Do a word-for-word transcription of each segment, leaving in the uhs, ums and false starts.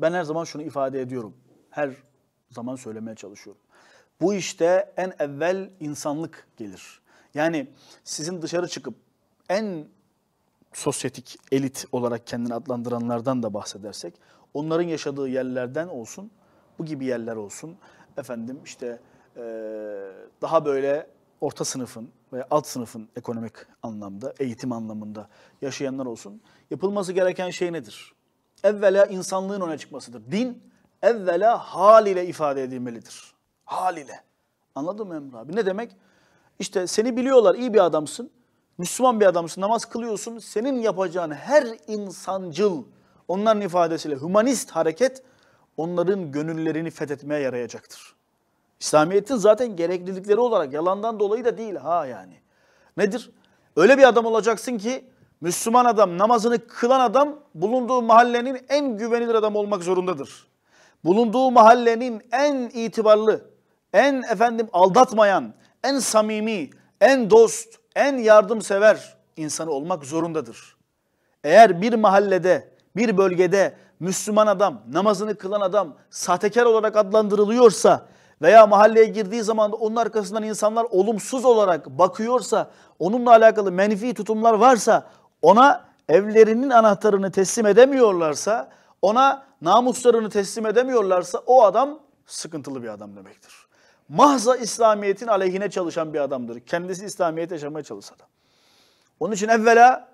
Ben her zaman şunu ifade ediyorum. Her zaman söylemeye çalışıyorum. Bu işte en evvel insanlık gelir. Yani sizin dışarı çıkıp en sosyetik, elit olarak kendini adlandıranlardan da bahsedersek, onların yaşadığı yerlerden olsun, bu gibi yerler olsun, efendim işte e, daha böyle orta sınıfın ve alt sınıfın ekonomik anlamda, eğitim anlamında yaşayanlar olsun, yapılması gereken şey nedir? Evvela insanlığın öne çıkmasıdır. Din, evvela hal ile ifade edilmelidir. Hal ile. Anladın mı Emre abi? Ne demek? İşte seni biliyorlar, iyi bir adamsın. Müslüman bir adamsın, namaz kılıyorsun. Senin yapacağın her insancıl, onların ifadesiyle hümanist hareket, onların gönüllerini fethetmeye yarayacaktır. İslamiyet'in zaten gereklilikleri olarak yalandan dolayı da değil ha yani. Nedir? Öyle bir adam olacaksın ki, Müslüman adam, namazını kılan adam, bulunduğu mahallenin en güvenilir adam olmak zorundadır. Bulunduğu mahallenin en itibarlı, en efendim aldatmayan, en samimi, en dost, en yardımsever insanı olmak zorundadır. Eğer bir mahallede, bir bölgede Müslüman adam, namazını kılan adam sahtekar olarak adlandırılıyorsa veya mahalleye girdiği zaman onun arkasından insanlar olumsuz olarak bakıyorsa, onunla alakalı menfi tutumlar varsa, ona evlerinin anahtarını teslim edemiyorlarsa, ona namuslarını teslim edemiyorlarsa o adam sıkıntılı bir adam demektir. Mahza İslamiyet'in aleyhine çalışan bir adamdır. Kendisi İslamiyet yaşamaya çalışsa da. Onun için evvela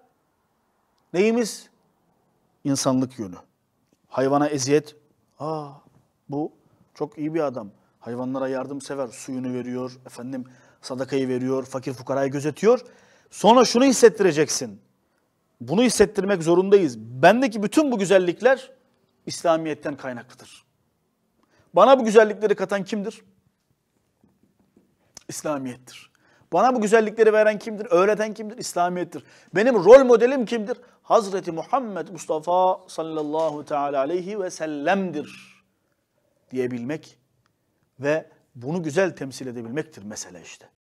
neyimiz? İnsanlık yönü. Hayvana eziyet. Aa, bu çok iyi bir adam. Hayvanlara yardımsever. Suyunu veriyor, efendim sadakayı veriyor, fakir fukarayı gözetiyor. Sonra şunu hissettireceksin. Bunu hissettirmek zorundayız. Bendeki bütün bu güzellikler İslamiyet'ten kaynaklıdır. Bana bu güzellikleri katan kimdir? İslamiyet'tir. Bana bu güzellikleri veren kimdir? Öğreten kimdir? İslamiyet'tir. Benim rol modelim kimdir? Hazreti Muhammed Mustafa sallallahu teala aleyhi ve sellem'dir diyebilmek ve bunu güzel temsil edebilmektir mesele işte.